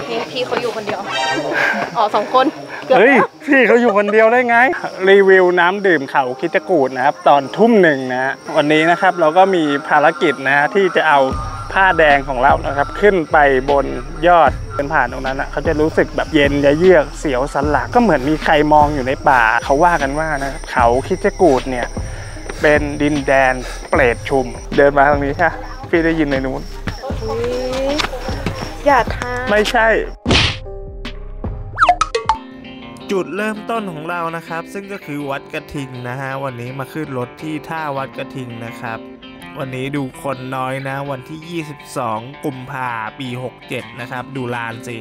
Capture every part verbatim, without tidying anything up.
นี่พี่เขาอยู่คนเดียวอ๋อสองคนเฮ้ยพี่เขาอยู่คนเดียวได้ไงรีวิวน้ำดื่มเขาคิดกูดนะครับตอนทุ่มหนึ่งนะวันนี้นะครับเราก็มีภารกิจนะฮะที่จะเอาผ้าแดงของเรานะครับขึ้นไปบนยอดเป็นผ่านตรงนั้นนะเขาจะรู้สึกแบบเย็นเยือกเสียวสันหลังก็เหมือนมีใครมองอยู่ในป่าเขาว่ากันว่านะครับเขาคิดกูดเนี่ยเป็นดินแดนเปรตชุมเดินมาทางนี้ค่ะพี่ได้ยินในนู้นอย่าท้าไม่ใช่จุดเริ่มต้นของเรานะครับซึ่งก็คือวัดกระทิงนะฮะวันนี้มาขึ้นรถที่ท่าวัดกระทิงนะครับวันนี้ดูคนน้อยนะวันที่ยี่สิบสองกุมภาพันธ์ปีหกเจ็ดนะครับดูลานสิ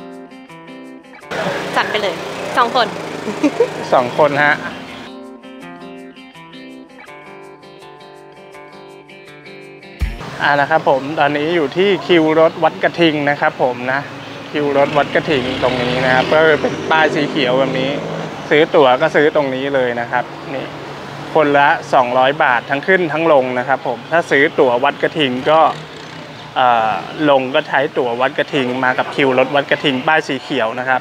จัดไปเลยสองคนสองคนฮะอ่านะครับผมตอนนี้อยู่ที่คิวรถวัดกระทิงนะครับผมนะคิวรถวัดกระทิงตรงนี้นะครับก็เป็นป้ายสีเขียวแบบนี้ซื้อตั๋วก็ซื้อตรงนี้เลยนะครับนี่คนละสองร้อยบาททั้งขึ้นทั้งลงนะครับผมถ้าซื้อตั๋ววัดกระทิงก็ลงก็ใช้ตั๋ววัดกระทิงมากับคิวรถวัดกระทิงป้ายสีเขียวนะครับ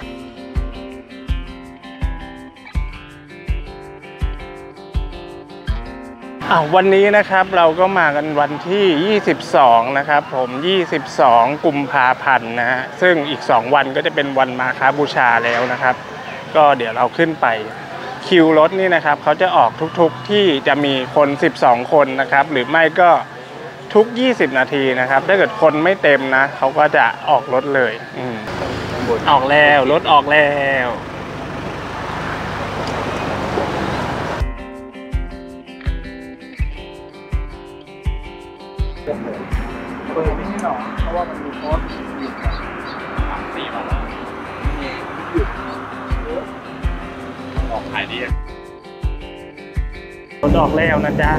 อ่ะวันนี้นะครับเราก็มากันวันที่ยี่สิบสองนะครับผมยี่สิบสองกุมภาพันธ์นะฮะซึ่งอีกสองวันก็จะเป็นวันมาฆบูชาแล้วนะครับก็เดี๋ยวเราขึ้นไปคิวรถนี่นะครับเขาจะออกทุกๆที่จะมีคนสิบสองคนนะครับหรือไม่ก็ทุกยี่สิบนาทีนะครับถ้าเกิดคนไม่เต็มนะเขาก็จะออกรถเลยอืมออกแล้วรถออกแล้วเปิดไม่ใช่หรอเพราะว่ามันมีโค้ดอยู่สามสี่วันแล้วหยุดออกขายดีรถออกแล้วนะจ๊ะ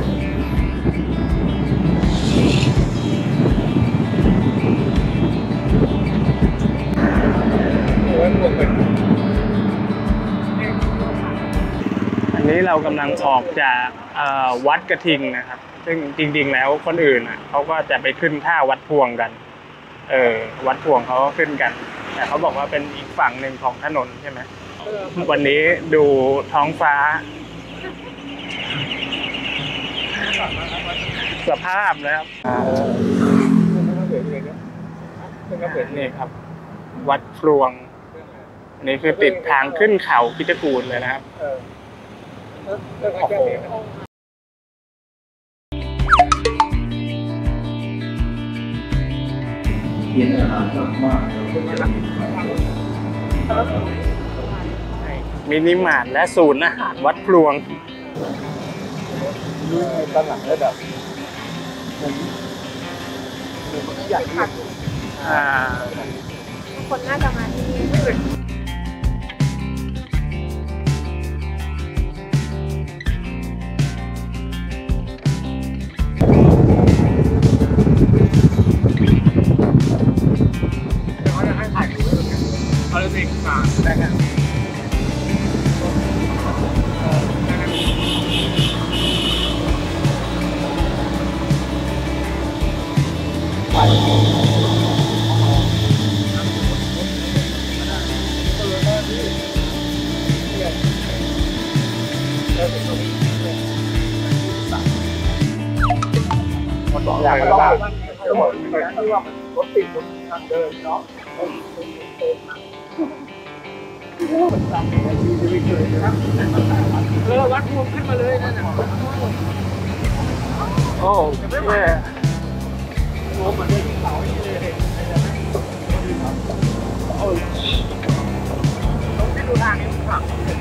อันนี้เรากำลังออกจากวัดกระทิงนะครับซึ่งจริงๆแล้วคนอื่นอ่ะเขาก็จะไปขึ้นท่าวัดพวงกันเออวัดพวงเขาก็ขึ้นกันแต่เขาบอกว่าเป็นอีกฝั่งหนึ่งของถนนใช่ไหมวันนี้ดูท้องฟ้าสภาพแล้วนี่ครับวัดพลวงนี่คือติดทางขึ้นเขาคิดกูดเลยนะครับโอ้โหมินิมาร์ทและศูนย์อาหารวัดพลวงดูในตลาดแล้วแบบใหญ่มากอ่าคนน่าจะมาที่นี่เอาเลยสิอ่าได้ครับอยากจะบอกจะบอกที่ว่ารถติดบนทางเดินเนาะเออวัดพวงขึ้นมาเลยนั่นน่ะโอ้แย่โอ้เหมือนเสาที่เลยโอ้ต้องไปดูทางนี้ครับ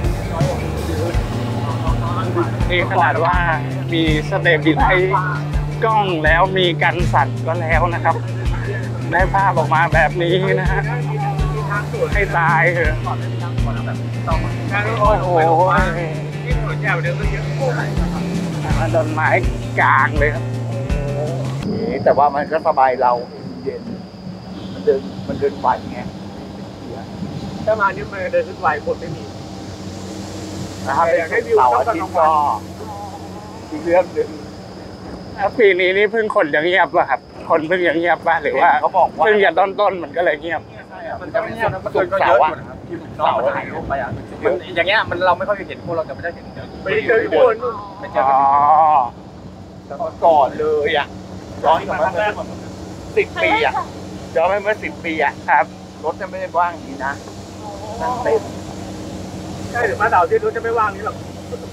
นี่ขนาดว่ามีสเตปบิลไอกล้องแล้วมีกันสั่นก็แล้วนะครับได้ภาพออกมาแบบนี้นะฮะให้ตายเถอะโอ้โหที่หัวแจวเดิมก็เยอะต้นไม้กลางเลยครับแต่ว่ามันก็สบายเราเย็นมันเดินมันเดินไหวไงถ้ามานี่มันเดินขึ้นไหวคนไม่มีนะครับอยากให้วิวเสาร์อาทิตย์ก็อีกเรื่องหนึ่งปีนี้นี่เพิ่งคนยังเงียบป่ะครับคนเพิ่งยังเงียบป่ะหรือว่าเขาบอกว่าเพิ่งจะต้นๆมันก็เลยเงียบเมันจะเป็นส่วนมันส่วนเสาอ่ะที่เสาถ่ายรูปไปอ่ะมันอย่างเงี้ยมันเราไม่ค่อยเห็นพวกเราจะไม่ได้เห็นไปเจอที่บนไปเจอกันแต่ก่อนเลยอ่ะย้อนกลับมาเมื่อสิบปีอ่ะย้อนไปเมื่อสิบปีอ่ะครับรถจะไม่ได้ว่างอย่างนี้นะนั่งเต็มใช่หรือมาเสาร์ที่รถจะไม่ว่างนี้หรอก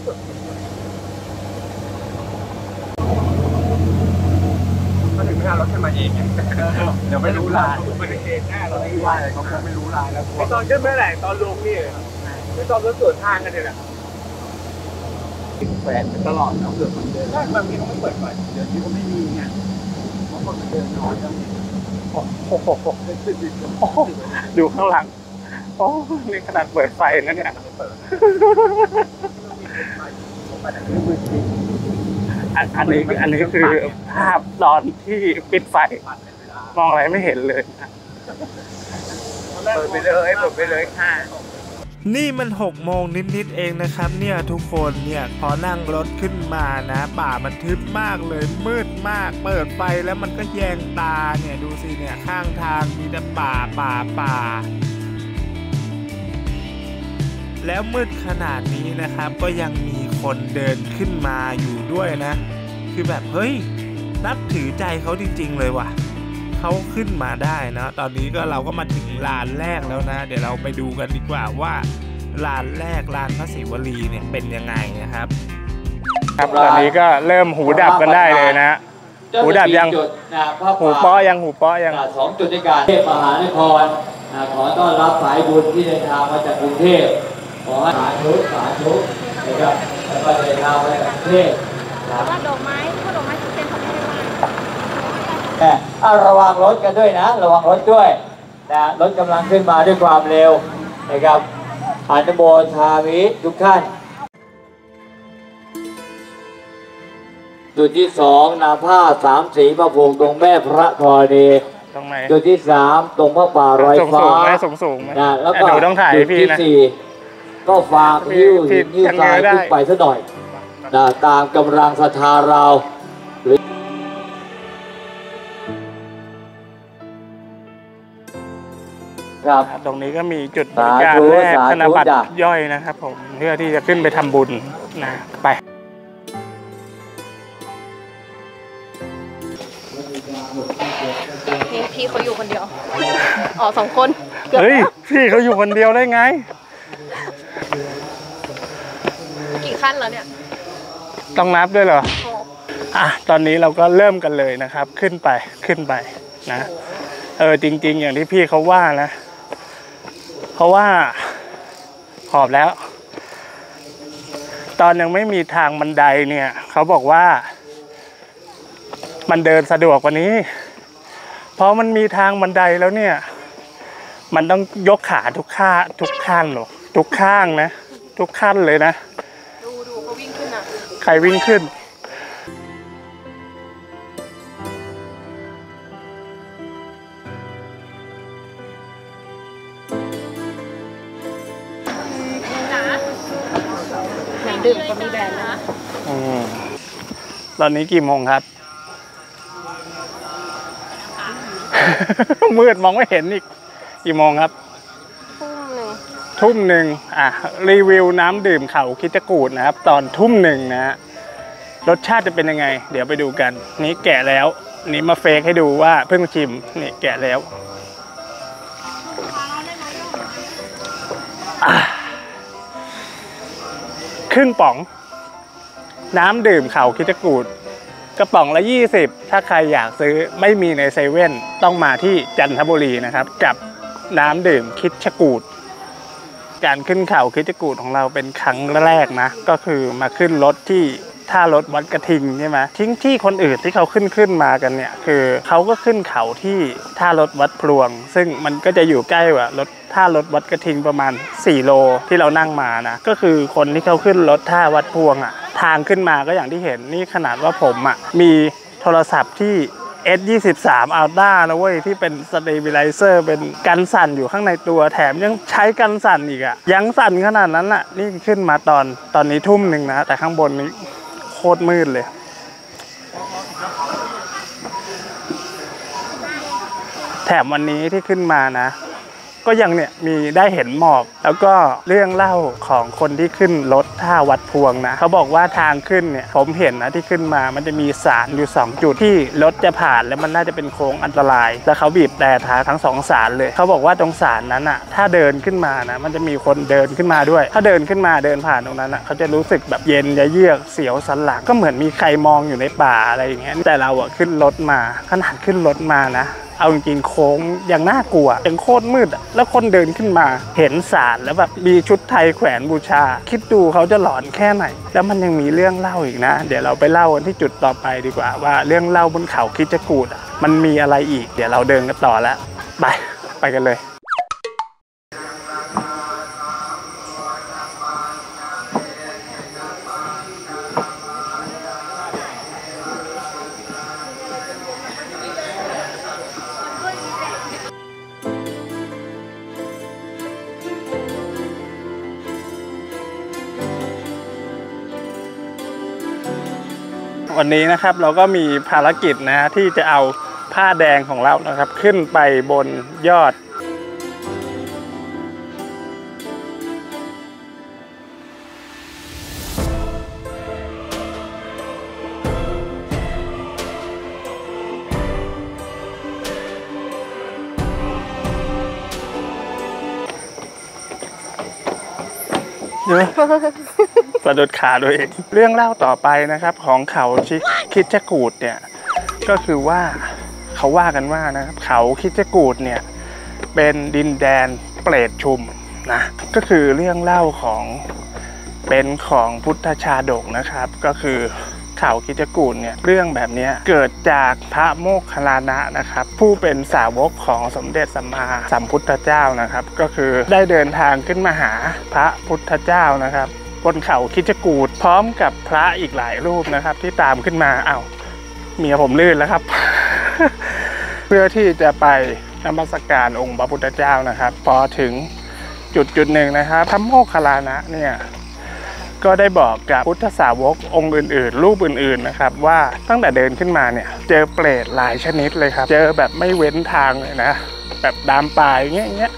ก็ถึงไม่ได้รถขึ้นมาเองเดี๋ยวไม่รู้ลายไม่ได้เองแน่เราไม่ว่าอะไรเขาคงไม่รู้ลายแล้วไอตอนขึ้นไม่ไหนตอนลงนี่ไม่ตอนรถสวนทางกันเลยแหละแฝงตลอดเนาะเกิดมันเดินบางทีเขาไม่เปิดไฟเดี๋ยวนี้เขาไม่มีไงเพราะคนเดินน้อยโอ้โหดูข้างหลังโอ้นี่ขนาดเปิดไฟนะเนี่ยอันนี้อันนี้คือภาพตอนที่ปิดไฟมองอะไรไม่เห็นเลยเปิดไปเลยเปิดไปเลยค่ะนี่มันหกโมงนิดๆเองนะครับเนี่ยทุกคนเนี่ยพอนั่งรถขึ้นมานะป่ามันทึบมากเลยมืดมากเปิดไฟแล้วมันก็แยงตาเนี่ยดูสิเนี่ยข้างทางมีแต่ป่าป่าป่าแล้วมืดขนาดนี้นะครับก็ยังมีคนเดินขึ้นมาอยู่ด้วยนะคือแบบเฮ้ยนับถือใจเขาจริงๆเลยว่ะเขาขึ้นมาได้นะตอนนี้ก็เราก็มาถึงลานแรกแล้วนะเดี๋ยวเราไปดูกันดีกว่าว่าลานแรกลานพระศิวลีเนี่ยเป็นยังไงนะครับครับตอนนี้ก็เริ่มหูดับกันได้เลยนะหูดับยังหูป้อยังหูป้อยังสองจุดในการเทพมหานครขอต้อนรับสายบุญที่เดินทางมาจากกรุงเทพขอให้สาธุสาธุนะครับแล้วก็เดินทางมาจากกรุงเทพแต่ว่าดอกไม้ถ้าดอกไม้เต็มเขาไม่ได้ว่าแต่ระวังรถกันด้วยนะระวังรถด้วยนะรถกำลังขึ้นมาด้วยความเร็วนะครับอนุโมทามิทุกท่านจุดที่สองนาผ้าสามสีมาผูกตรงแม่พระธรณีตรงไหนจุดที่สามตรงพระป่ารอยฟ้าสูงสูงนะแล้วก็จุดที่สี่ก็ฝากยิ้วหินยิ้วทรายขึ้นไปสักหน่อยนะตามกำลังศรัทธาเราหรือครับตรงนี้ก็มีจุดบริการแลกธนบัตรย่อยนะครับผมเพื่อที่จะขึ้นไปทำบุญนะไปพี่พี่เขาอยู่คนเดียวอ๋อสองคนเฮ้ยพี่เขาอยู่คนเดียวได้ไงกี่ขั้นแล้วเนี่ยต้องนับด้วยเหรออ่ะตอนนี้เราก็เริ่มกันเลยนะครับขึ้นไปขึ้นไปนะเออจริงๆอย่างที่พี่เขาว่านะเพราะว่าขอบแล้วตอนยังไม่มีทางบันไดเนี่ยเขาบอกว่ามันเดินสะดวกกว่านี้เพราะมันมีทางบันไดแล้วเนี่ยมันต้องยกขาทุกข้าทุกข้างหรอกทุกข้างนะทุกขั้นเลยนะดูดูเขาวิ่งขึ้นอ่ะใครวิ่งขึ้นดื่มก็มีแบรนด์นะอืมตอนนี้กี่โมงครับ มืดมองไม่เห็นอีกกี่โมงครับทุ่มหนึ่งทุ่มหนึ่งอ่ะรีวิวน้ำดื่มเขาคิดกูดนะครับตอนทุ่มหนึ่งนะฮะรสชาติจะเป็นยังไงเดี๋ยวไปดูกันนี้แกะแล้วนี้มาเฟกให้ดูว่าเพิ่งชิมนี่แกะแล้วครึ่งป๋องน้ำดื่มเขาคิดกูดกระป๋องละยี่สิบถ้าใครอยากซื้อไม่มีในเซเว่นต้องมาที่จันทบุรีนะครับกับน้ำดื่มคิดกูดการขึ้นเขาคิดกูดของเราเป็นครั้งแรกนะก็คือมาขึ้นรถที่ท่ารถวัดกระทิงใช่ไหมทิ้งที่คนอื่นที่เขาขึ้นขึ้นมากันเนี่ยคือเขาก็ขึ้นเขาที่ท่ารถวัดพลวงซึ่งมันก็จะอยู่ใกล้กว่ารถท่ารถวัดกระทิงประมาณสี่โลที่เรานั่งมานะก็คือคนที่เขาขึ้นรถท่าวัดพลวงอ่ะทางขึ้นมาก็อย่างที่เห็นนี่ขนาดว่าผมอ่ะมีโทรศัพท์ที่ เอส ยี่สิบสาม Ultra นะเว้ยที่เป็น Stabilizer เป็นกันสั่นอยู่ข้างในตัวแถมยังใช้กันสั่นอีกอ่ะยังสั่นขนาดนั้นอ่ะนี่ขึ้นมาตอนตอนนี้ทุ่มหนึ่งนะแต่ข้างบนนี้โคตรมืดเลยแถมวันนี้ที่ขึ้นมานะก็ยังเนี่ยมีได้เห็นหมอกแล้วก็เรื่องเล่าของคนที่ขึ้นรถท่าวัดพวงนะเขาบอกว่าทางขึ้นเนี่ยผมเห็นนะที่ขึ้นมามันจะมีศาลอยู่สองจุดที่รถจะผ่านแล้วมันน่าจะเป็นโค้งอันตรายแล้วเขาบีบแต่ท้าทั้งสองศาลเลยเขาบอกว่าตรงศาลนั้นอ่ะถ้าเดินขึ้นมานะมันจะมีคนเดินขึ้นมาด้วยถ้าเดินขึ้นมาเดินผ่านตรงนั้นอ่ะเขาจะรู้สึกแบบเย็นเยือกเสียวสันหลังก็เหมือนมีใครมองอยู่ในป่าอะไรอย่างเงี้ยแต่เราอ่ะขึ้นรถมาขนาดขึ้นรถมานะเอาจริงๆโค้งอย่างน่ากลัวยังโคตรมืดอ่ะแล้วคนเดินขึ้นมาเห็นศาลแล้วแบบมีชุดไทยแขวนบูชาคิดดูเขาจะหลอนแค่ไหนแล้วมันยังมีเรื่องเล่าอีกนะเดี๋ยวเราไปเล่ากันที่จุดต่อไปดีกว่าว่าเรื่องเล่าบนเขาคิดจกูฏอ่ะมันมีอะไรอีกเดี๋ยวเราเดินกันต่อแล้วไปไปกันเลยวันนี้นะครับเราก็มีภารกิจนะที่จะเอาผ้าแดงของเรานะครับขึ้นไปบนยอดเยอะสะดุดขาตัวเองเรื่องเล่าต่อไปนะครับของเขาคิดจกูฏเนี่ยก็คือว่าเขาว่ากันว่านะครับเขาคิดจกูฏเนี่ยเป็นดินแดนเปรตชุมนะก็คือเรื่องเล่าของเป็นของพุทธชาดกนะครับก็คือเขาคิดจกูฏเนี่ยเรื่องแบบนี้เกิดจากพระโมคคัลลานะนะครับผู้เป็นสาวกของสมเด็จสัมมาสัมพุทธเจ้านะครับก็คือได้เดินทางขึ้นมาหาพระพุทธเจ้านะครับบนเขาคิดจกูฏพร้อมกับพระอีกหลายรูปนะครับที่ตามขึ้นมาอ้าวเมียผมลื่นแล้วครับ เพื่อที่จะไปนมัสการองค์พระพุทธเจ้านะครับพอถึงจุดจุดหนึ่งนะครับพระโมคคัลลานะเนี่ยก็ได้บอกกับพุทธสาวกองค์อื่นๆรูปอื่นๆนะครับว่าตั้งแต่เดินขึ้นมาเนี่ยเจอเปรตหลายชนิดเลยครับเจอแบบไม่เว้นทางเลยนะแบบดามป่าอย่างเงี้ยอย่างเงี้ย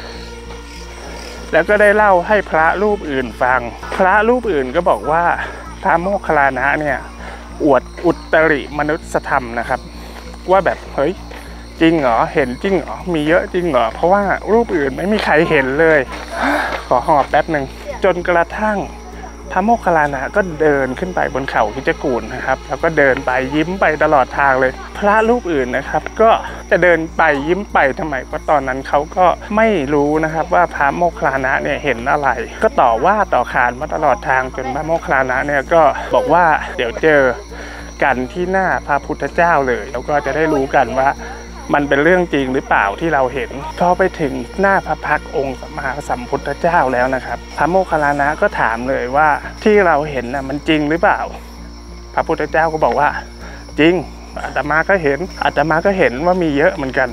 แล้วก็ได้เล่าให้พระรูปอื่นฟังพระรูปอื่นก็บอกว่าพระโมคคัลลานะเนี่ยอวดอุตริมนุสธรรมนะครับว่าแบบเฮ้ยจริงเหรอเห็นจริงเหรอมีเยอะจริงเหรอเพราะว่ารูปอื่นไม่มีใครเห็นเลยขอหอบแป๊บหนึ่งจนกระทั่งพระโมคคัลลานะก็เดินขึ้นไปบนเขาคิดจกูฏนะครับแล้วก็เดินไปยิ้มไปตลอดทางเลยพระรูปอื่นนะครับก็จะเดินไปยิ้มไปทำไมเพราะตอนนั้นเขาก็ไม่รู้นะครับว่าพระโมคคัลลานะเนี่ยเห็นอะไรก็ต่อว่าต่อขานมาตลอดทางจนพระโมคคัลลานะเนี่ยก็บอกว่าเดี๋ยวเจอกันที่หน้าพระพุทธเจ้าเลยแล้วก็จะได้รู้กันว่ามันเป็นเรื่องจริงหรือเปล่าที่เราเห็นพอไปถึงหน้าพระพักตร์องค์สัมมาสัมพุทธเจ้าแล้วนะครับพระโมคคัลลานะก็ถามเลยว่าที่เราเห็นน่ะมันจริงหรือเปล่าพระพุทธเจ้าก็บอกว่าจริงอาตมาก็เห็นอาตมาก็เห็นว่ามีเยอะเหมือนกัน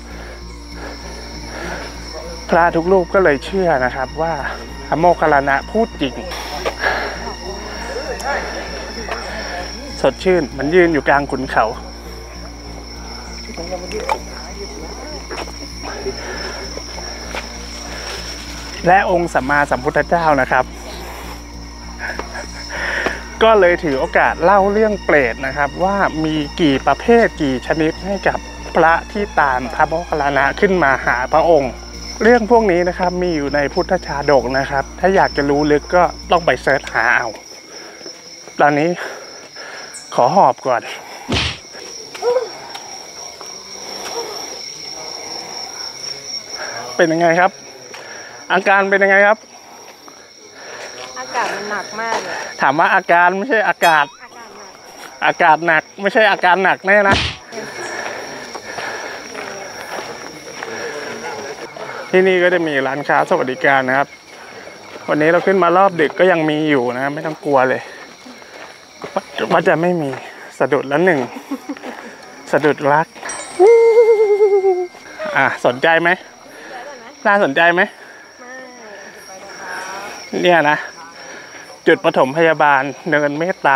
พระทุกรูปก็เลยเชื่อนะครับว่าพระโมคคัลลานะพูดจริงสดชื่นมันยืนอยู่กลางขุนเขาและองค์สัมมาสัมพุทธเจ้านะครับก็เลยถือโอกาสเล่าเรื่องเปรตนะครับว่ามีกี่ประเภทกี่ชนิดให้กับพระที่ตามพระโมคคัลลานะขึ้นมาหาพระองค์เรื่องพวกนี้นะครับมีอยู่ในพุทธชาดกนะครับถ้าอยากจะรู้ลึกก็ต้องไปเสิร์ชหาเอาตอนนี้ขอหอบก่อนเป็นยังไงครับอาการเป็นยังไงครับอากาศมันหนักมากเลยถามว่าอาการไม่ใช่อากาศอากาศหนักไม่ใช่อาการหนักแน่นะที่นี่ก็จะมีร้านค้าสวัสดิการนะครับวันนี้เราขึ้นมารอบดึกก็ยังมีอยู่นะไม่ต้องกลัวเลยว่าจะไม่มีสะดุดละหนึ่งสะดุดรักอ่ะสนใจไหมน่าสนใจไหมเนี่ยนะจุดปฐมพยาบาลเนินเมตตา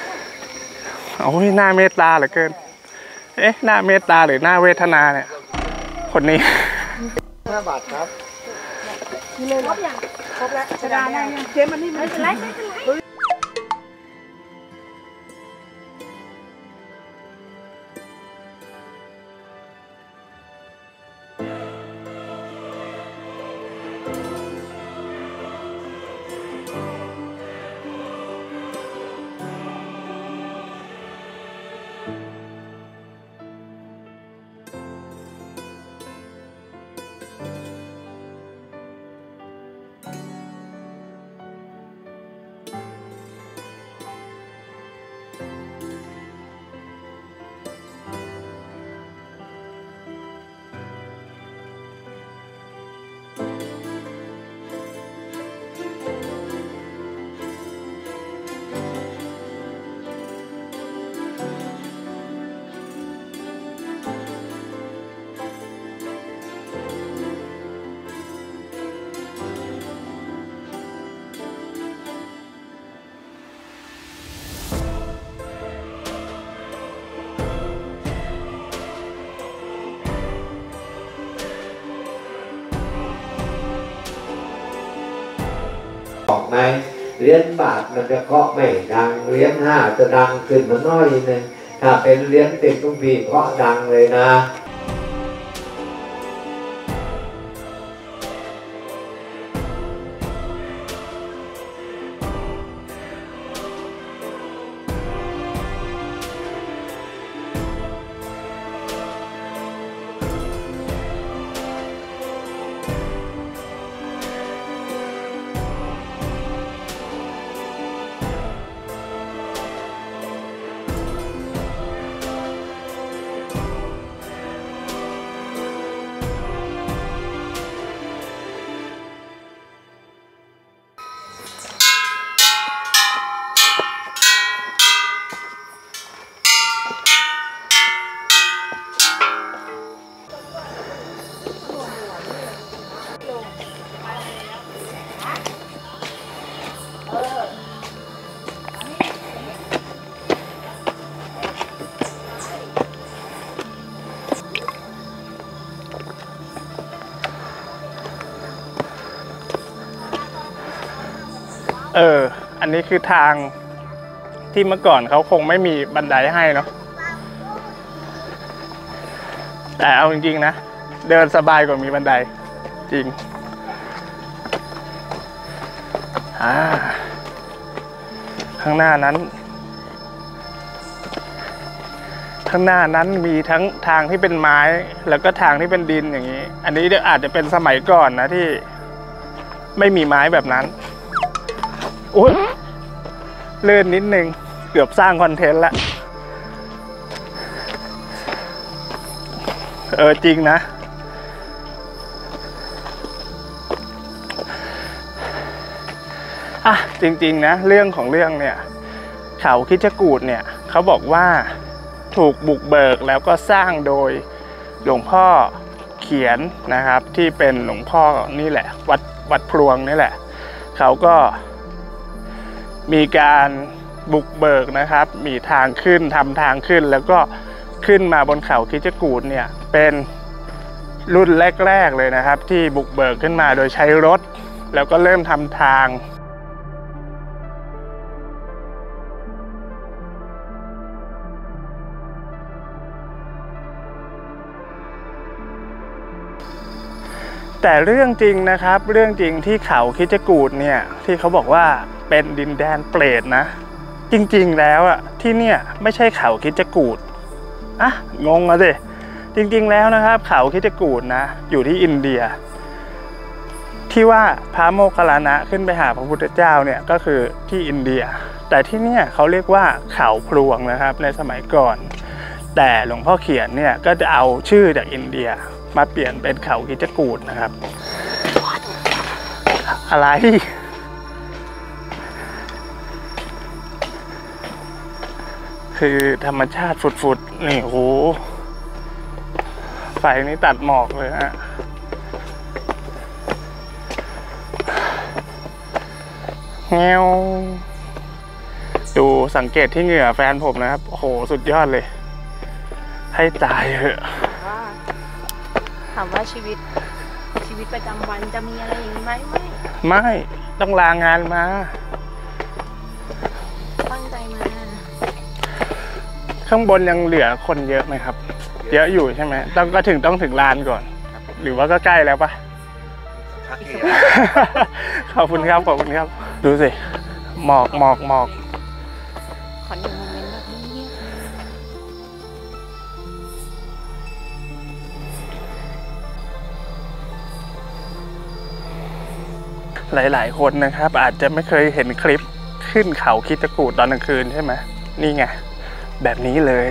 โอ้ยหน้าเมตตาเหลือเกินเอ๊ะหน้าเมตตาหรือหน้าเวทนาเนี่ยคนนี้ห้าบาทครับมีเลยครบอย่างครบแล้วชนะได้ยังเจ๊มันนี่ไม่เป็นไรไม่เป็นไรบอกไหมเหรียญบาทมันจะเคาะไม่ดังเหรียญห้าจะดังขึ้นมาน้อยนึงถ้าเป็นเหรียญติดตุ้งพีเคาะดังเลยนะเออ อันนี้คือทางที่เมื่อก่อนเขาคงไม่มีบันไดให้เนาะ แต่เอาจริงๆนะ เดินสบายกว่ามีบันไดจริง อ่า ข้างหน้านั้น ข้างหน้านั้นมีทั้งทางที่เป็นไม้แล้วก็ทางที่เป็นดินอย่างนี้ อันนี้อาจจะเป็นสมัยก่อนนะที่ไม่มีไม้แบบนั้นอุ๊ยเลื่อนนิดนึงเกือบสร้างคอนเทนต์ละเออจริงนะอ่ะจริงๆนะเรื่องของเรื่องเนี่ยเขาคิชกูฏเนี่ยเขาบอกว่าถูกบุกเบิกแล้วก็สร้างโดยหลวงพ่อเขียนนะครับที่เป็นหลวงพ่อนี่แหละวัดวัดพลวงนี่แหละเขาก็มีการบุกเบิกนะครับมีทางขึ้นทำทางขึ้นแล้วก็ขึ้นมาบนเขาคิชกูฏเนี่ยเป็นรุ่นแรกๆเลยนะครับที่บุกเบิกขึ้นมาโดยใช้รถแล้วก็เริ่มทำทางแต่เรื่องจริงนะครับเรื่องจริงที่เขาคิชกูฏเนี่ยที่เขาบอกว่าเป็นดินแดนเปรตนะจริงๆแล้วอ่ะที่เนี่ยไม่ใช่เขาคิชกูฏอ่ะงงอ่ะสิจริงๆแล้วนะครับเขาคิชกูฏนะอยู่ที่อินเดียที่ว่าพระโมคคัลลานะขึ้นไปหาพระพุทธเจ้าเนี่ยก็คือที่อินเดียแต่ที่เนี่ยเขาเรียกว่าเขาพลวงนะครับในสมัยก่อนแต่หลวงพ่อเขียนเนี่ยก็จะเอาชื่อจากอินเดียมาเปลี่ยนเป็นเขาคิชกูฏนะครับอะไรคือธรรมชาติฝุดๆนี่โหไฟนี้ตัดหมอกเลยฮะเงี้ยวดูสังเกตที่เหงื่อแฟนผมนะครับโอ้โหสุดยอดเลยให้ตายเถอะถามว่าชีวิตชีวิตประจำวันจะมีอะไรอย่างนี้ไหมไม่ไม่ต้องลางานมาตั้งใจมาข้างบนยังเหลือคนเยอะไหมครับเยอะอยู่ใช่ไหมต้องก็ถึงต้องถึงลานก่อนหรือว่าก็ใกล้แล้วปะ ขอบคุณครับขอบคุณครับดูสิหมอกหมอกหมอกขอหนึ่งโมเมนต์แบบนี้หลายๆคนนะครับอาจจะไม่เคยเห็นคลิปขึ้นเขาคิดจะกูดตอนกลางคืนใช่ไหมนี่ไงแบบนี้เลย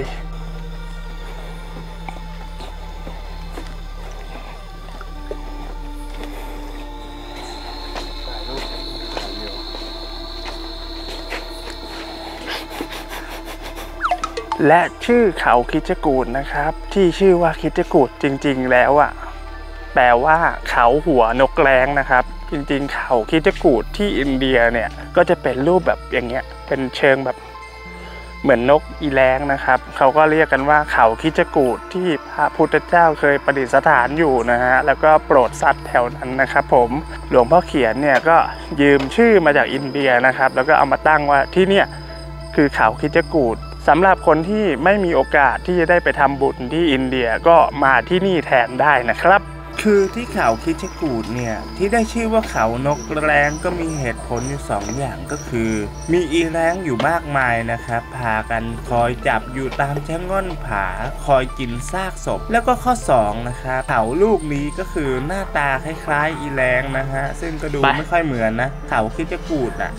และชื่อเขาคิดกูดนะครับที่ชื่อว่าคิดกูดจริงๆแล้วอ่ะแปลว่าเขาหัวนกแร้งนะครับจริงๆเขาคิดกูดที่อินเดียเนี่ยก็จะเป็นรูปแบบอย่างเงี้ยเป็นเชิงแบบเหมือนนกอีแร้งนะครับเขาก็เรียกกันว่าเขาคิดกูดที่พระพุทธเจ้าเคยประดิษฐานอยู่นะฮะแล้วก็โปรดสัตว์แถวนั้นนะครับผมหลวงพ่อเขียนเนี่ยก็ยืมชื่อมาจากอินเดียนะครับแล้วก็เอามาตั้งว่าที่เนี่ยคือเขาคิดกูดสำหรับคนที่ไม่มีโอกาสที่จะได้ไปทำบุญที่อินเดียก็มาที่นี่แทนได้นะครับคือที่เขาคิดกูดเนี่ยที่ได้ชื่อว่าเขานกแร้งก็มีเหตุผลอยู่สองอย่างก็คือมีอีแร้งอยู่มากมายนะครับพากันคอยจับอยู่ตามแจ้งง่อนผาคอยกินซากศพแล้วก็ข้อสองนะครับเขาลูกนี้ก็คือหน้าตาคล้ายๆอีแร้งนะฮะซึ่งก็ดูไม่ค่อยเหมือนนะเขาคิดกูดอ่ะ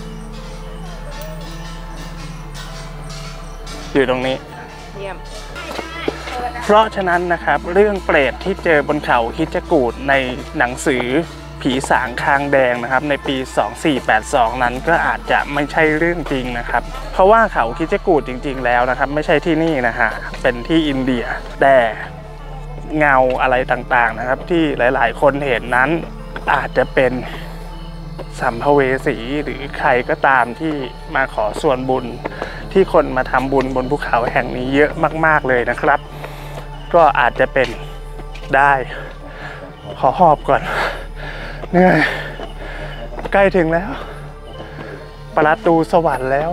อยู่ตรงนี้เยี่ยมเพราะฉะนั้นนะครับเรื่องเปรตที่เจอบนเขาคิดกูดในหนังสือผีสางคางแดงนะครับในปีสองสี่แปดสองนั้นก็อาจจะไม่ใช่เรื่องจริงนะครับเพราะว่าเขาคิดกูดจริงๆแล้วนะครับไม่ใช่ที่นี่นะฮะเป็นที่อินเดียแต่เงาอะไรต่างๆนะครับที่หลายๆคนเห็นนั้นอาจจะเป็นสัมภเวสีหรือใครก็ตามที่มาขอส่วนบุญที่คนมาทำบุญบนภูเขาแห่งนี้เยอะมากๆเลยนะครับก็อาจจะเป็นได้ขอหอบก่อนเหนื่อยใกล้ถึงแล้วประตูสวรรค์แล้ว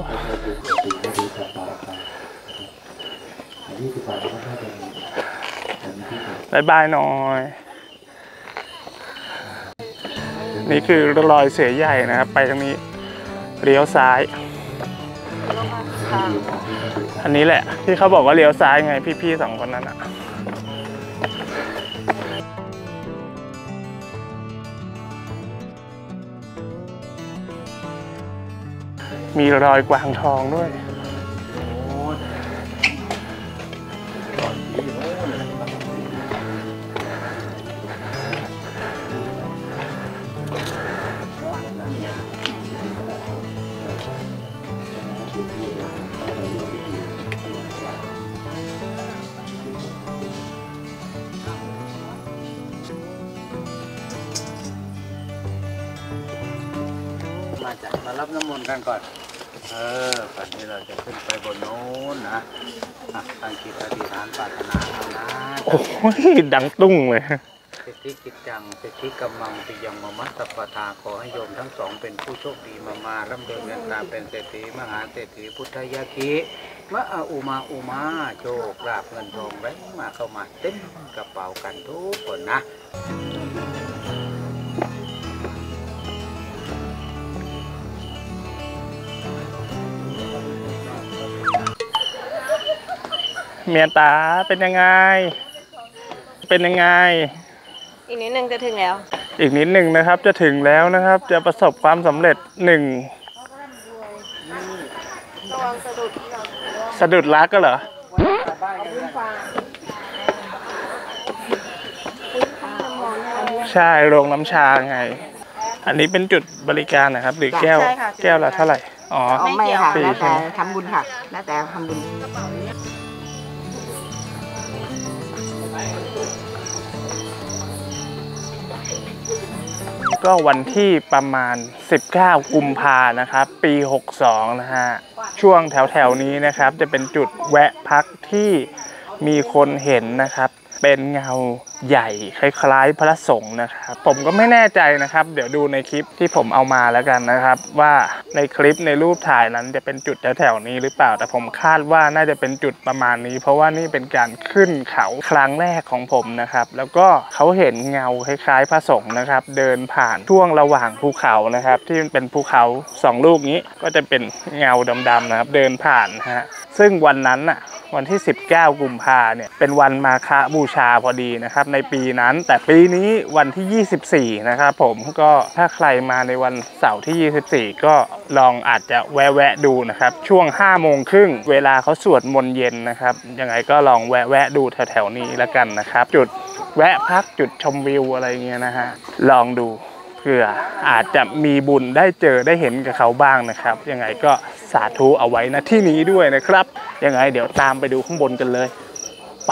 บายบายหน่อยนี่คือรอยเสือใหญ่นะครับไปทางนี้เลี้ยวซ้ายอันนี้แหละที่เขาบอกว่าเลี้ยวซ้ายไงพี่ๆสองคนนั้นอ่ะมีรอยกวางทองด้วยมารับน้ำมนต์กันก่อนเออก่อนที่เราจะขึ้นไปบนโน้นนะตั้งจิตอธิษฐานปรารถนาเอานะโอ้ยดังตุ้งเลยสิทธิกิจจังสิทธิกำมังปิยังมมัตตปทาขอให้โยมทั้งสองเป็นผู้โชคดีมามาร่ำเริงเงินตาเป็นเศรษฐีมหาเศรษฐีพุทธยาคิมะอาอุมาอุมาโชคลาภเงินทองไหลมาเข้ามาเต็มกระเป๋ากันทุกคนนะเมียตาเป็นยังไงเป็นยังไงอีกนิดนึงจะถึงแล้วอีกนิดหนึ่งนะครับจะถึงแล้วนะครับจะประสบความสำเร็จหนึ่งสะดุดรักก็เหรอใช่โรงน้ำชาไงอันนี้เป็นจุดบริการนะครับหรือแก้วแก้วละเท่าไหร่อ๋อไม่ค่ะแล้วแต่ทำบุญค่ะแล้วแต่ทำบุญก็วันที่ประมาณสิบเก้ากุมภานะครับปีหกสองนะฮะช่วงแถวๆนี้นะครับจะเป็นจุดแวะพักที่มีคนเห็นนะครับเป็นเงาใหญ่คล้ายๆพระสงฆ์นะครับผมก็ไม่แน่ใจนะครับเดี๋ยวดูในคลิปที่ผมเอามาแล้วกันนะครับว่าในคลิปในรูปถ่ายนั้นจะเป็นจุดแถวๆนี้หรือเปล่าแต่ผมคาดว่าน่าจะเป็นจุดประมาณนี้เพราะว่านี่เป็นการขึ้นเขาครั้งแรกของผมนะครับแล้วก็เขาเห็นเงาคล้ายๆพระสงฆ์นะครับเดินผ่านช่วงระหว่างภูเขานะครับที่มันเป็นภูเขาสองลูกนี้ก็จะเป็นเงาดำๆนะครับเดินผ่านฮะซึ่งวันนั้นน่ะวันที่สิบเก้ากุมภาเนี่ยเป็นวันมาฆบูชาพอดีนะครับในปีนั้นแต่ปีนี้วันที่ยี่สิบสี่นะครับผมก็ถ้าใครมาในวันเสาร์ที่ยี่สิบสี่ก็ลองอาจจะแวะๆดูนะครับช่วงห้าโมงครึ่งเวลาเขาสวดมนต์เย็นนะครับยังไงก็ลองแวะๆดูแถวๆนี้แล้วกันนะครับจุดแวะพักจุดชมวิวอะไรเงี้ยนะฮะลองดูเพื่ออาจจะมีบุญได้เจอได้เห็นกับเขาบ้างนะครับยังไงก็สาธุเอาไว้นะที่นี้ด้วยนะครับยังไงเดี๋ยวตามไปดูข้างบนกันเลยไป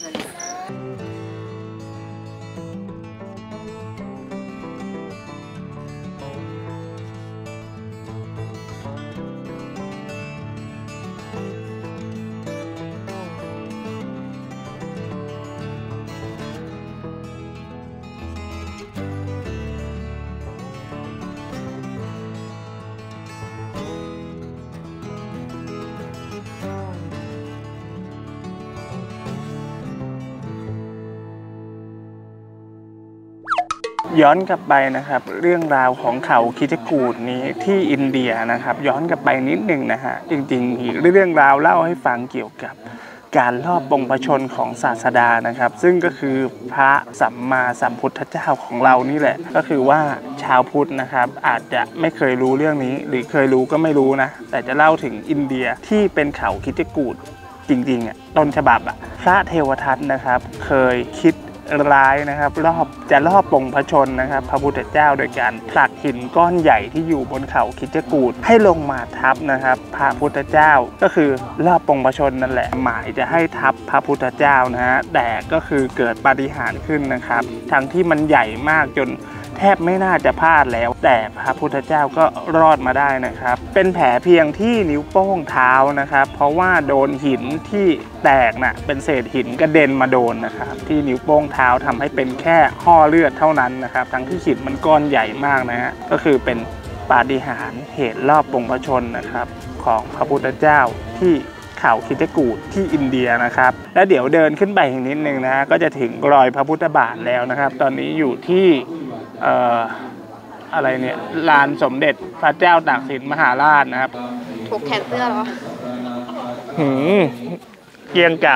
ย้อนกลับไปนะครับเรื่องราวของเขาคิชกูฏนี้ที่อินเดียนะครับย้อนกลับไปนิดหนึ่งนะฮะจริงๆมีเรื่องราวเล่าให้ฟังเกี่ยวกับการลอบปรงพระชนของศาสดานะครับซึ่งก็คือพระสัมมาสัมพุทธเจ้าของเรานี่แหละก็คือว่าชาวพุทธนะครับอาจจะไม่เคยรู้เรื่องนี้หรือเคยรู้ก็ไม่รู้นะแต่จะเล่าถึงอินเดียที่เป็นเขาคิชกูฏจริงๆอ่ะต้นฉบับอ่ะพระเทวทัตนะครับเคยคิดร้ายนะครับรอบจะรอบปรงพระชนนะครับพระพุทธเจ้าโดยการผลักหินก้อนใหญ่ที่อยู่บนเขาคิชกูฏให้ลงมาทับนะครับพระพุทธเจ้าก็คือรอบปรงพระชนนั่นแหละหมายจะให้ทับพระพุทธเจ้านะฮะแต่ก็คือเกิดปาฏิหาริย์ขึ้นนะครับทั้งที่มันใหญ่มากจนแทบไม่น่าจะพลาดแล้วแต่พระพุทธเจ้าก็รอดมาได้นะครับเป็นแผลเพียงที่นิ้วโป้งเท้านะครับเพราะว่าโดนหินที่แตกน่ะเป็นเศษหินกระเด็นมาโดนนะครับที่นิ้วโป้งเท้าทำให้เป็นแค่ห่อเลือดเท่านั้นนะครับทั้งที่หินมันก้อนใหญ่มากนะฮะก็คือเป็นปาฏิหาริย์เหตุรอบปรงพระชนนะครับของพระพุทธเจ้าที่เขาคิชกูฏที่อินเดียนะครับแล้วเดี๋ยวเดินขึ้นไปอีกนิดนึงนะก็จะถึงรอยพระพุทธบาทแล้วนะครับตอนนี้อยู่ที่เอ่ออะไรเนี่ยลานสมเด็จพระเจ้าตากสินมหาราชนะครับถูกแขนเสื้อเหรอหืมเกียงเก่า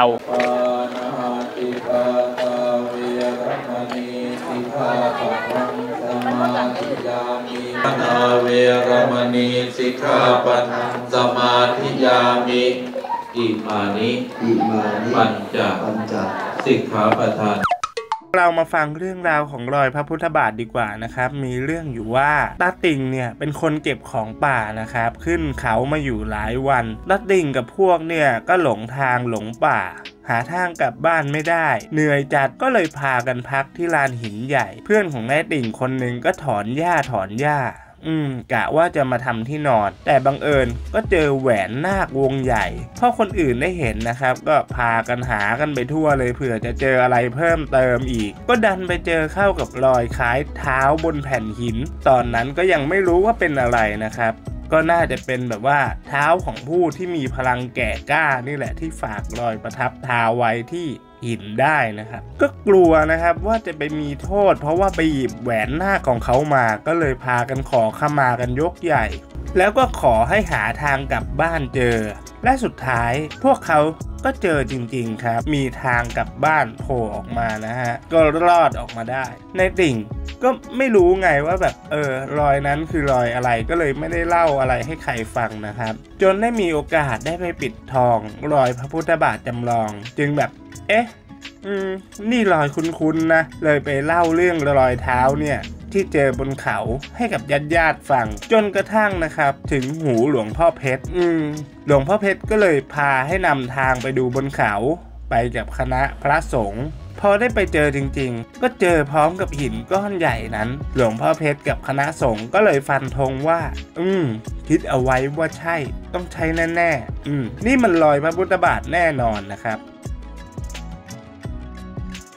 นาเวรมณีสิกขาปะทังสมาธิยามิอิมานิอิมานิปัญจปัญจสิกขาปะทังเรามาฟังเรื่องราวของรอยพระพุทธบาทดีกว่านะครับมีเรื่องอยู่ว่าตาติ่งเนี่ยเป็นคนเก็บของป่านะครับขึ้นเขามาอยู่หลายวันตาติ่งกับพวกเนี่ยก็หลงทางหลงป่าหาทางกลับบ้านไม่ได้เหนื่อยจัดก็เลยพากันพักที่ลานหินใหญ่เพื่อนของนายติ่งคนหนึ่งก็ถอนหญ้าถอนหญ้าอืมกะว่าจะมาทำที่นอนแต่บังเอิญก็เจอแหวนนาควงใหญ่พอคนอื่นได้เห็นนะครับก็พากันหากันไปทั่วเลยเผื่อจะเจออะไรเพิ่มเติมอีกก็ดันไปเจอเข้ากับรอยคล้ายเท้าบนแผ่นหินตอนนั้นก็ยังไม่รู้ว่าเป็นอะไรนะครับก็น่าจะเป็นแบบว่าเท้าของผู้ที่มีพลังแก่กล้านี่แหละที่ฝากรอยประทับเท้าไว้ที่หินได้นะครับก็กลัวนะครับว่าจะไปมีโทษเพราะว่าไปหยิบแหวนหน้าของเขามาก็เลยพากันขอขมากันยกใหญ่แล้วก็ขอให้หาทางกลับบ้านเจอและสุดท้ายพวกเขาก็เจอจริงๆครับมีทางกลับบ้านโผล่ออกมานะฮะก็รอดออกมาได้ในติ่งก็ไม่รู้ไงว่าแบบเออรอยนั้นคือรอยอะไรก็เลยไม่ได้เล่าอะไรให้ใครฟังนะครับจนได้มีโอกาสได้ไปปิดทองรอยพระพุทธบาทจำลองจึงแบบเอ๊ะอืมนี่รอยคุ้นๆนะเลยไปเล่าเรื่องรอยเท้าเนี่ยที่เจอบนเขาให้กับญาติญาติฟังจนกระทั่งนะครับถึงหูหลวงพ่อเพชรอืมหลวงพ่อเพชรก็เลยพาให้นำทางไปดูบนเขาไปกับคณะพระสงฆ์พอได้ไปเจอจริงๆก็เจอพร้อมกับหินก้อนใหญ่นั้นหลวงพ่อเพชรกับคณะสงฆ์ก็เลยฟันธงว่าอืมคิดเอาไว้ว่าใช่ต้องใช่แน่ๆอืมนี่มันรอยพระพุทธบาทแน่นอนนะครับ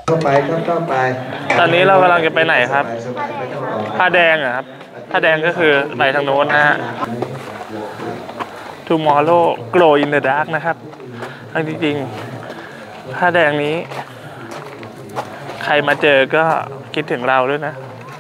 เข้าไปครับเข้าไปตอนนี้เรากำลังจะไปไหนครับผ้าแดงอะครับผ้าแดงก็คือไปทางโน้นนะฮะ Tomorrow Glow in the Dark นะครับทั้งจริงๆผ้าแดงนี้ใครมาเจอก็คิดถึงเราด้วยนะ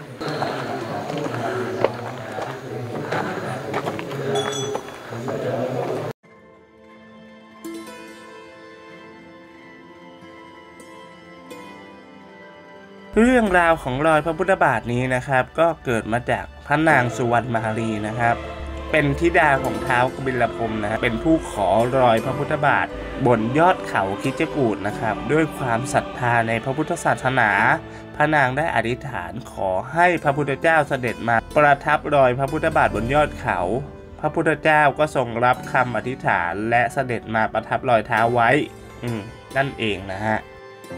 เรื่องราวของรอยพระพุทธบาทนี้นะครับก็เกิดมาจากพระนางสุวรรณมารีนะครับเป็นธิดาของท้าวกบิลพรหมนะเป็นผู้ขอรอยพระพุทธบาทบนยอดเขาคิชกูฏนะครับด้วยความศรัทธาในพระพุทธศาสนาพระนางได้อธิษฐานขอให้พระพุทธเจ้าเสด็จมาประทับรอยพระพุทธบาทบนยอดเขาพระพุทธเจ้าก็ทรงรับคำอธิษฐานและเสด็จมาประทับรอยเท้าไว้อืมนั่นเองนะฮะ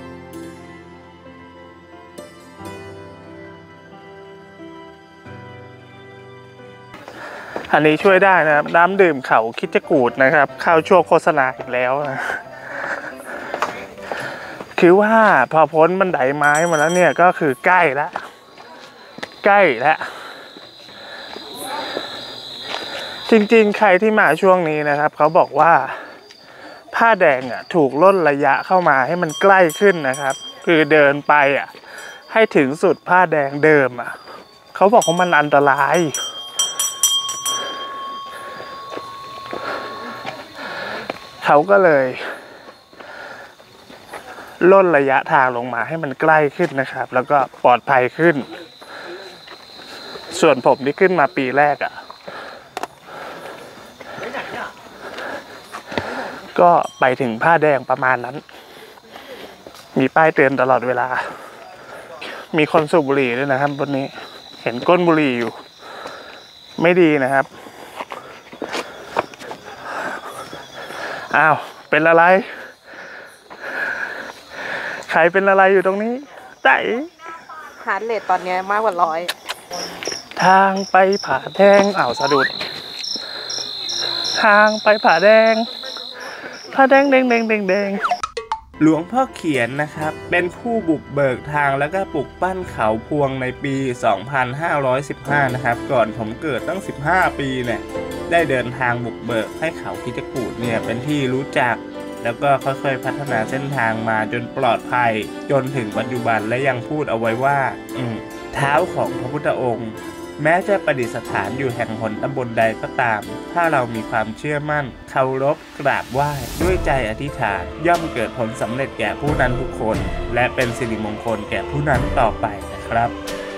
อันนี้ช่วยได้นะครับน้ำดื่มเขาคิชกูฏนะครับเข้าช่วงโฆษณาอีกแล้วนะคือว่าพอพ้นบันไดไม้มาแล้วเนี่ยก็คือใกล้แล้วใกล้แล้วจริงๆใครที่มาช่วงนี้นะครับเขาบอกว่าผ้าแดงอ่ะถูกล่นระยะเข้ามาให้มันใกล้ขึ้นนะครับคือเดินไปอ่ะให้ถึงสุดผ้าแดงเดิมอ่ะเขาบอกว่ามันอันตรายเขาก็เลยล่นระยะทางลงมาให้มันใกล้ขึ้นนะครับแล้วก็ปลอดภัยขึ้นส่วนผมที่ขึ้นมาปีแรกอ่ะก็ไปถึงผ้าแดงประมาณนั้นมีป้ายเตือนตลอดเวลามีคนสูบบุหรี่ด้วยนะครับบนนี้เห็นก้นบุหรี่อยู่ไม่ดีนะครับอ้าวเป็นอะไรใครเป็นอะไรอยู่ตรงนี้ใจฮาร์ดเรทตอนนี้มากกว่าร้อยทางไปผาแดงอ้าวสะดุดทางไปผาแดงผาแดงแดงแดงแดงแดงหลวงพ่อเขียนนะครับเป็นผู้บุกเบิกทางแล้วก็ปลุกปั้นเขาพวงในปี สองพันห้าร้อยสิบห้า นะครับก่อนผมเกิดตั้งสิบห้าปีเนี่ยได้เดินทางบุกเบิกให้เขาคิชกูฏเนี่ยเป็นที่รู้จักแล้วก็ค่อยๆพัฒนาเส้นทางมาจนปลอดภัยจนถึงปัจจุบันและยังพูดเอาไว้ว่าอืมเท้าของพระพุทธองค์แม้จะประดิษฐานอยู่แห่งหนตำบลใดก็ตามถ้าเรามีความเชื่อมั่นเคารพกราบไหว้ด้วยใจอธิษฐานย่อมเกิดผลสำเร็จแก่ผู้นั้นทุกคนและเป็นสิริมงคลแก่ผู้นั้นต่อไปนะครับ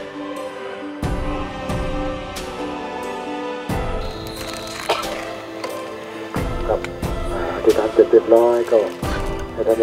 ครับอธิษฐานเสร็จเรียบร้อยก็ให้ท่าน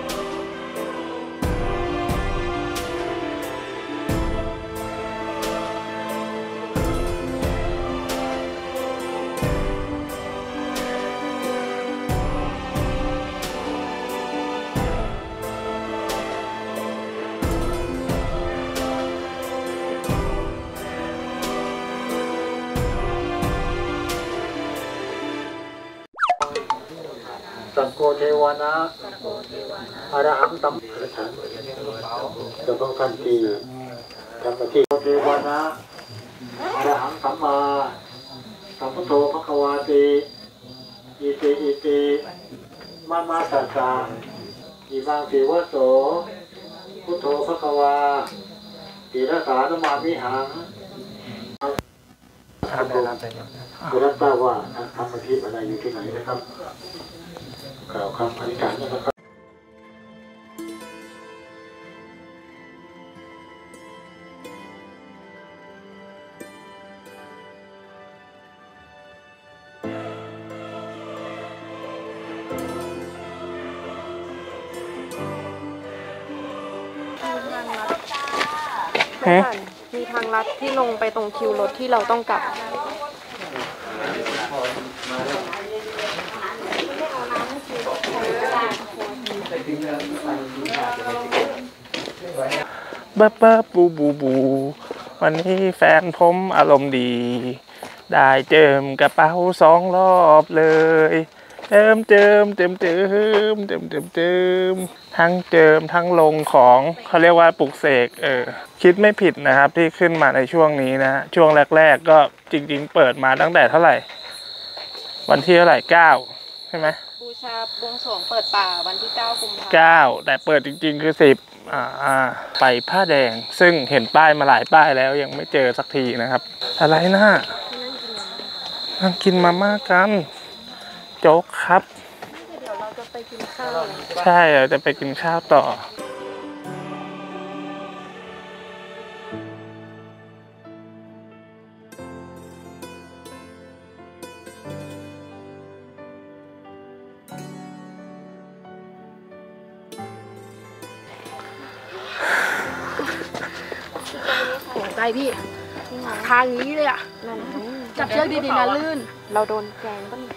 สังโฆเทวานะอรหังตัมจะต้องทันทีทำหน้าที่เทวานะอรหังสัมมาสัมพุทโธภควาติอิติอิติมามาสัสสะอิมังสิวโสพุทโธภควาติรัสสานมามิหังครับผมคุณรับทราบว่าทำอาชีพอะไรอยู่ที่ไหนนะครับกล่าวคำอธิษฐานนะครับมีทางลัดที่ลงไปตรงคิวรถที่เราต้องกลับบ้าบ้าบูบูบูวันนี้แฟนผมอารมณ์ดีได้เจิมกระเป๋าสองรอบเลยจิมเจิมเจิมเจิมเจิมเจิมเจิมทั้งเจิมทั้งลงของเขาเรียกว่าปลุกเสกเออคิดไม่ผิดนะครับที่ขึ้นมาในช่วงนี้นะช่วงแรกๆก็จริงๆเปิดมาตั้งแต่เท่าไหร่วันที่เท่าไหร่เก้าใช่ไหมบูชาบวงสรวงเปิดป่าวันที่เก้ากุมภาพันธ์เก้าแต่เปิดจริงๆคือสิบอ่าไปผ้าแดงซึ่งเห็นป้ายมาหลายป้ายแล้วยังไม่เจอสักทีนะครับอะไรนะนั่งกินมาม่ากันโจ๊กครับเดี๋ยวเราจะไปกินข้าวใช่เราจะไปกินข้าวต่อใจพี่ทางนี้เลยอ่ะจับเชือกดีๆนะลื่นเราโดนแกงก็มี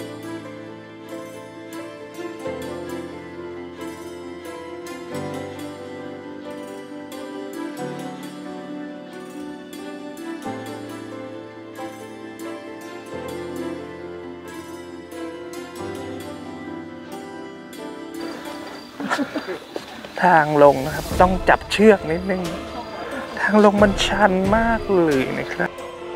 ทางลงนะครับต้องจับเชือกนิดนึงทางลงมันชันมากเลยนะครับ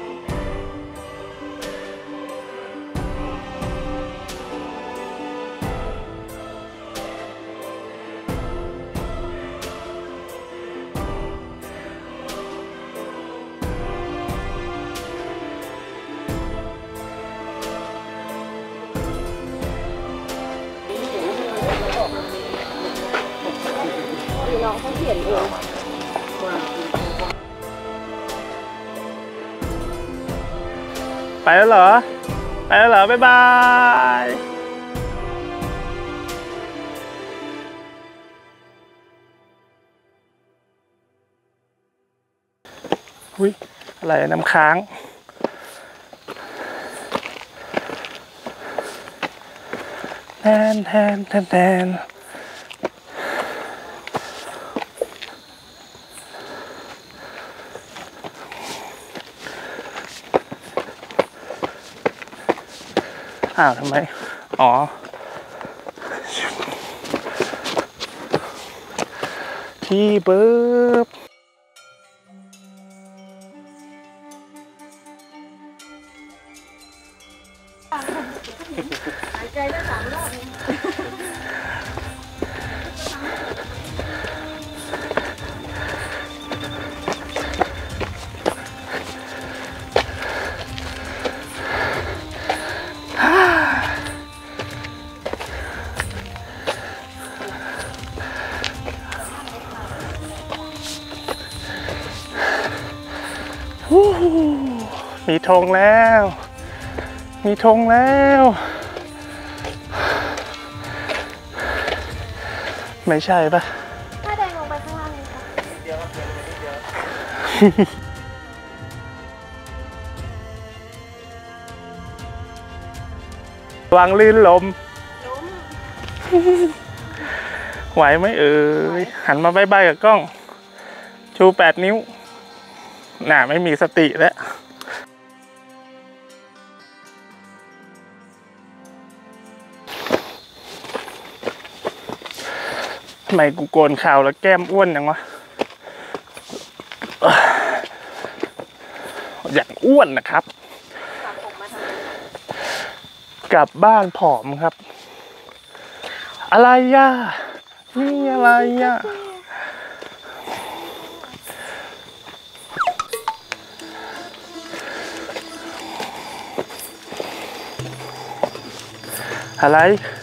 น้องเขาเขียนเองไปแล้วเหรอไปแล้วเหรอบ๊ายบายอุ้ยอะไรน้ำค้างแทนแทนแทนแทนอ้าวทำไมอ๋อที่เบิร์บหายใจได้สามรอบนี้มีธงแล้วมีธงแล้วไม่ใช่ปะถ้าแดงลงไปข้างล่างเลยค่ะวางลื่นลมไหวไหมเอ่ยหันมาใบๆกับกล้องชูแปดนิ้วน่าไม่มีสติแล้วทำไมกูโกนข่าวแล้วแก้มอ้วนจังวะอยากอ้วนนะครับกลับบ้านผอมครับอะไรย่ะนี่อะไรย่ะอะไร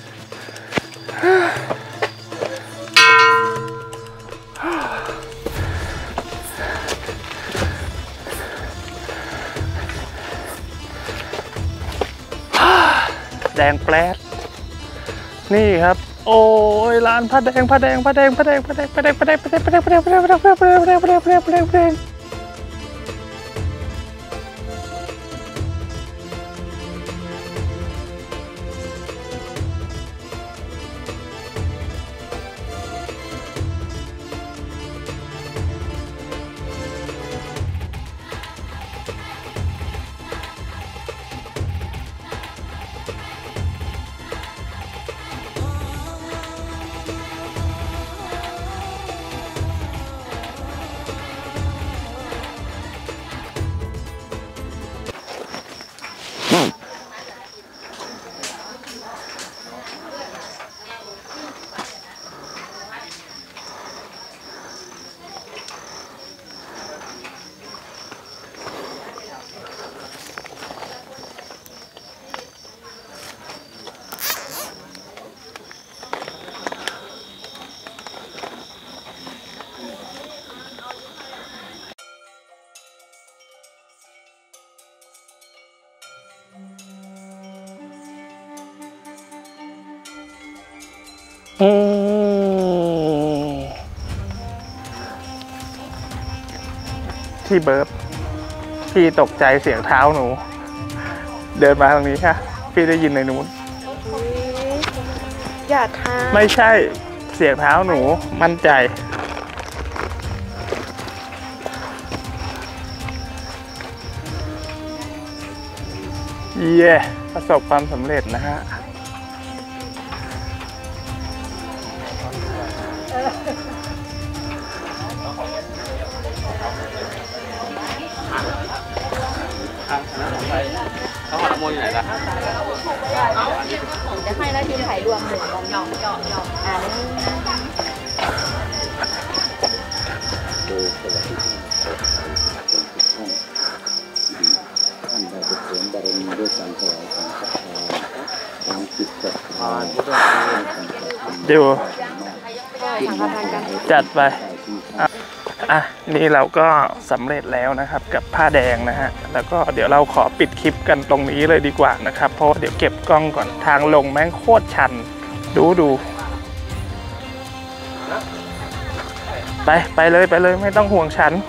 แดงแปลดนี่ครับโอ้ยร้านผ้าแดงผ้าแดงผ้าแดงผ้าแดงผ้าแดงผ้าแดงผ้าแดงผ้าแดงผ้าแดงผ้าแดงผ้าแดงผ้าแดงผ้าแดงผ้าแดงผ้าแดงผ้าแดงผ้าแดงอืมพี่เบิร์บพี่ตกใจเสียงเท้าหนู เดินมาทางนี้ค่ะพี่ได้ยินในนู้นอย่าทาไม่ใช่เสียงเท้าหนูมั่นใจเย่ประสบความสำเร็จนะฮะเขาหอมโมอยู่ไหนล่ะจะให้ได้ทีมถ่ายรวมหนึ่งหยอกหยอกหยอกอ่าเดี๋ยวจัดไปอ่ะนี่เราก็สำเร็จแล้วนะครับกับผ้าแดงนะฮะแล้วก็เดี๋ยวเราขอปิดคลิปกันตรงนี้เลยดีกว่านะครับเพราะเดี๋ยวเก็บกล้องก่อนทางลงแม่งโคตรชันดูดูไปไปเลยไปเลยไม่ต้องห่วงฉัน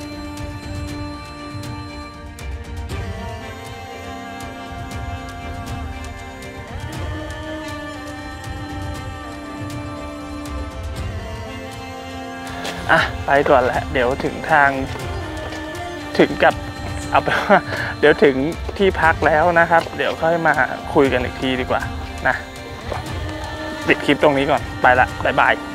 อ่ะไปก่อนแหละเดี๋ยวถึงทางถึงกับเอาไปว่าเดี๋ยวถึงที่พักแล้วนะครับเดี๋ยวค่อยมาคุยกันอีกทีดีกว่านะปิดคลิปตรงนี้ก่อนไปละบ๊ายบาย